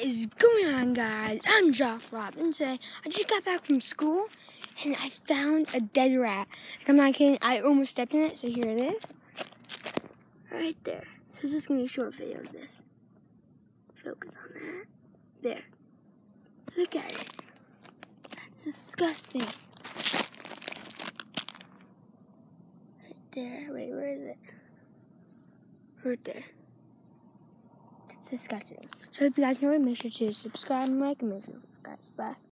is going on, guys? I'm Joff Rob, and today I just got back from school and I found a dead rat. Like, I'm not kidding, I almost stepped in it, so here it is. Right there. So it's just gonna be a short video of this. Focus on that. There. Look at it. That's disgusting. Right there. Wait, where is it? Right there. It's disgusting. So I hope you guys enjoyed. Make sure to subscribe and like and make sure guys. Bye.